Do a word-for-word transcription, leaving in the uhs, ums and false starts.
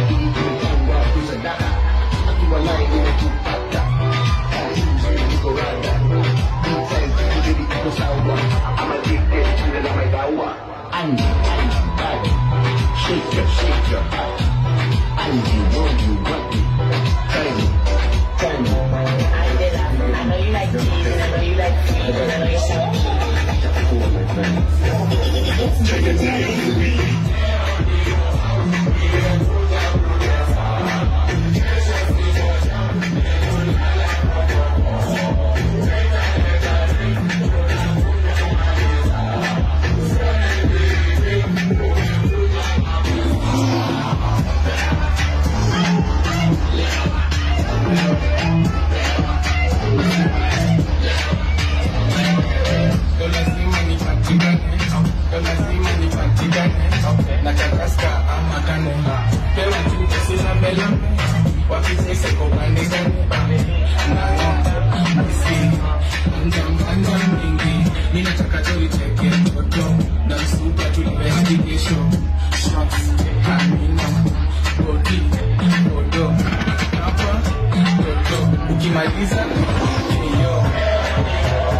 I'm addicted to the number dawa. Andy, Andy, Andy, shake your, shake your heart. Andy, know you want me. Tell me, tell me. I know you like cheese, and I know you like cheese, and I know you like cheese. Take it down, baby. Ukimaliza